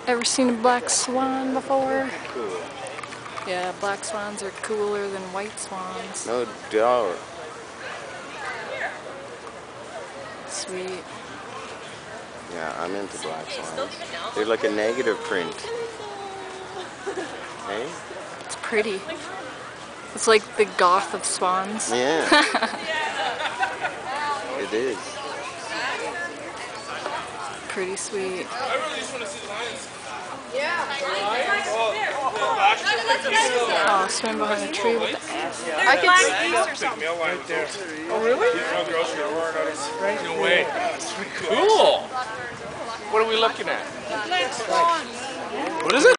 Ever seen a black swan before? Cool. Yeah, black swans are cooler than white swans. No doubt. Sweet. Yeah, I'm into black swans. They're like a negative print. Hey? It's pretty. It's like the Goth of swans. Yeah. It is. Pretty sweet. I really just want to see the lions. Oh, swim behind a tree with the ass. I can see Male lion right there. Oh, really? No grocery. Right? No way. Cool. What are we looking at? Black swan. What is it?